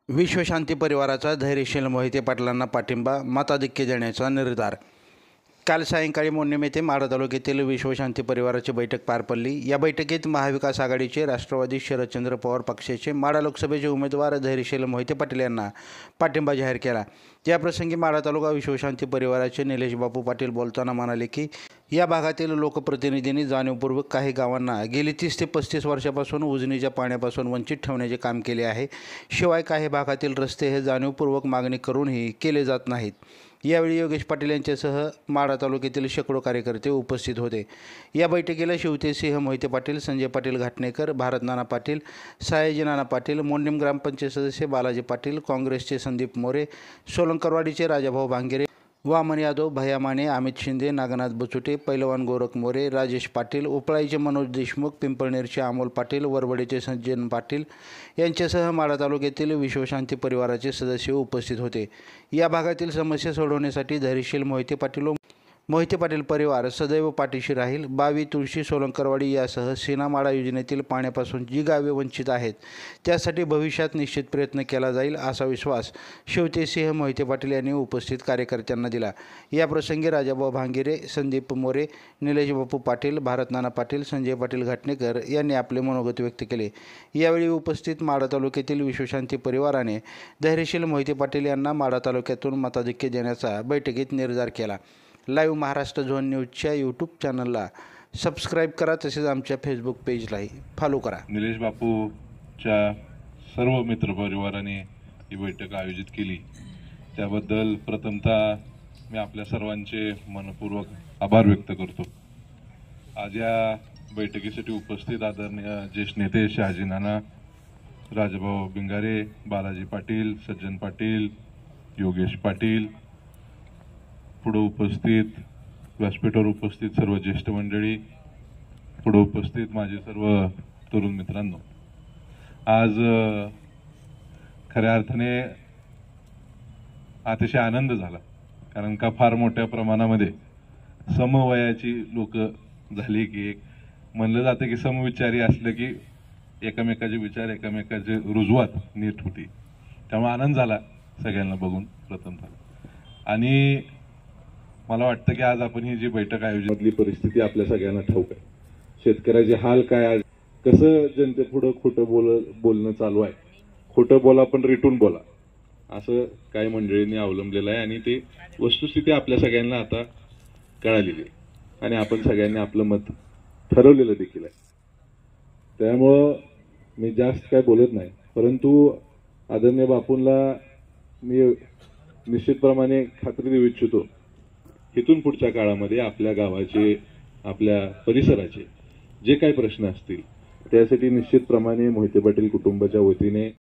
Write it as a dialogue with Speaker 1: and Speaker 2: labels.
Speaker 1: विश्वशांती परिवाराचा धैर्यशील मोहिते पाटलांना पाठिंबा मताधिक्य देण्याचा निर्धार। काल सायंकाळी मोडणीम येथे माढा तालुक्यातील विश्वशांती परिवाराची बैठक पार पडली। या बैठकीत महाविकास आघाडीचे राष्ट्रवादी शरदचंद्र पवार पक्षाचे माढा लोकसभेचे उमेदवार धैर्यशील मोहिते पाटील यांना पाठिंबा जाहीर केला। याप्रसंगी माढा तालुका विश्वशांती परिवाराचे निलेश बापू पाटील बोलताना म्हणाले की या भागातील लोकप्रतिनिधींनी जाणीवपूर्वक काही गावांना गेली 30 ते 35 वर्षापासून उजनीच्या पाण्यापासून वंचित ठेवण्याचे काम केले आहे। शिवाय काही भागातील रस्ते हे जाणीवपूर्वक मागणी करूनही केले जात नाहीत। यावेळी योगेश पाटील यांच्यासह माढा तालुक्यातील शेकडो कार्यकर्ते उपस्थित होते। या बैठकीला शिवतेसिंह मोहिते पाटील, संजय पाटील घाटणेकर, भारत नाना पाटील, सयाजी नाना पाटील, मोडणीम ग्रामपंचायत सदस्य बालाजी पाटील, काँग्रेसचे संदीप मोरे, सोलंकरवाडीचे राजाभाऊ भांगेरे, वामन यादव, भैया माने, अमित शिंदे, नागनाथ बुचुटे, पैलवान गोरख मोरे, राजेश पाटील, उपळाईचे मनोज देशमुख, पिंपळनेरचे अमोल पाटील, वरवडीचे सज्जन पाटील यांच्यासह माढा तालुक्यातील विश्वशांती परिवाराचे सदस्य उपस्थित होते। या भागातील समस्या सोडवण्यासाठी धैर्यशील मोहिते पाटील परिवार सदैव पाठीशी राहील। बावी, तुळशी, सोलंकरवाडी यासह सीना-माढा योजनेतील पाण्यापासून जी गावे वंचित आहेत त्यासाठी भविष्यात निश्चित प्रयत्न केला जाईल असा विश्वास शिवतेसिंह मोहिते पाटील यांनी उपस्थित कार्यकर्त्यांना दिला। याप्रसंगी राजाभाऊ भांगेरे, संदीप मोरे, निलेश बापू पाटील, भारत नाना पाटील, संजय पाटील घाटणेकर यांनी आपले मनोगत व्यक्त केले। यावेळी उपस्थित माढा तालुक्यातील विश्वशांती परिवाराने धैर्यशील मोहिते पाटील यांना माढा तालुक्यातून मताधिक्य देण्याचा बैठकीत निर्धार केला। लाईव्ह महाराष्ट्र झोन न्यूजच्या यूट्यूब चॅनलला सबस्क्राईब करा, तसेच आमच्या फेसबुक पेजलाही फॉलो करा।
Speaker 2: निलेश बापूच्या सर्व मित्रपरिवाराने ही बैठक आयोजित केली त्याबद्दल प्रथमतः मी आपल्या सर्वांचे मनपूर्वक आभार व्यक्त करतो। आज या बैठकीसाठी उपस्थित आदरणीय ज्येष्ठ नेते शहाजी नाना, राजाभाऊ भिंगारे, बालाजी पाटील, सज्जन पाटील, योगेश पाटील, पुढे उपस्थित व्यासपीठावर उपस्थित सर्व ज्येष्ठ मंडळी, पुढे उपस्थित माझे सर्व तरुण मित्रांनो, आज खऱ्या अर्थाने अतिशय आनंद झाला, कारण का फार मोठ्या प्रमाणामध्ये समवयाची लोक झाली की एक म्हणलं जातं की समविचारी असलं की एकमेकाचे विचार एकमेकाचे रुजवात नीट होती। त्यामुळे आनंद झाला सगळ्यांना बघून प्रथमतः। आणि मला वाटतं की आज आपण ही जी बैठक आयोजितली परिस्थिती आपल्या सगळ्यांना ठाऊक आहे। शेतकऱ्याचे हाल काय, आज कसं जनतेपुढं खोटं बोलणं चालू आहे, खोटं बोला पण रिटून बोला असं काही मंडळींनी अवलंबलेलं आहे। आणि ते वस्तुस्थिती आपल्या सगळ्यांना आता कळालेली आहे आणि आपण सगळ्यांनी आपलं मत ठरवलेलं देखील आहे। त्यामुळं मी जास्त काय बोलत नाही, परंतु आदरणीय बापूंना मी निश्चितप्रमाणे खात्री देऊ इच्छितो, इथून पुढच्या काळामध्ये आपल्या गावाचे, आपल्या परिसराचे जे काही प्रश्न असतील त्यासाठी निश्चितप्रमाणे मोहिते पाटील कुटुंबाच्या वतीने